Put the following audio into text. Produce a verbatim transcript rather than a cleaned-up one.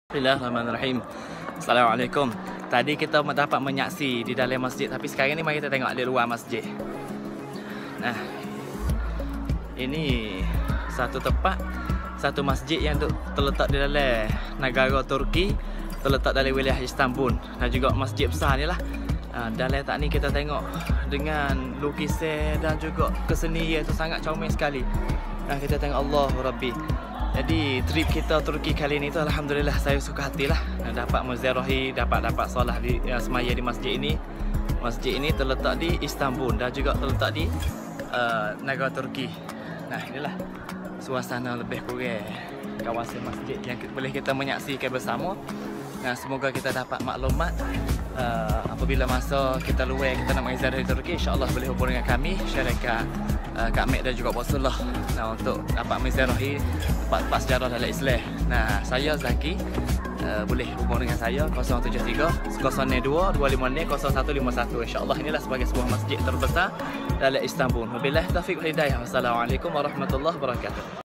Bismillahirrahmanirrahim. Assalamualaikum. Tadi kita dapat menyaksi di dalam masjid, tapi sekarang ni mari kita tengok di luar masjid. Nah, ini satu tempat, satu masjid yang terletak di dalam negara Turki, terletak dalam wilayah Istanbul, dan juga masjid besar ni lah. Ha, dalam tak ni kita tengok dengan lukisan dan juga kesenian tu sangat comel sekali. Nah, kita tengok Allahu Rabbi. Jadi trip kita Turki kali ni tu alhamdulillah saya suka hatilah dapat menziarahi, dapat dapat solat di uh, semaya di masjid ini. Masjid ini terletak di Istanbul dan juga terletak di uh, negara Turki. Nah, inilah suasana lebih kurang kawasan masjid yang boleh kita menyaksikan bersama. Nah, semoga kita dapat maklumat uh, apabila masa kita luar kita nak menziarahi Turki, insya-Allah boleh hubung dengan kami syarikat Uh, Kak Mek dan juga Rasulullah, nah, untuk dapat menziarahi tempat-tempat sejarah dalam Islam. Nah, saya Zaki, uh, boleh hubung dengan saya kosong tujuh tiga kosong dua dua lima kosong satu lima satu. InsyaAllah inilah sebagai sebuah masjid terbesar dalam Istanbul. Wabillahi taufiq wal hidayah. Wassalamualaikum warahmatullahi wabarakatuh.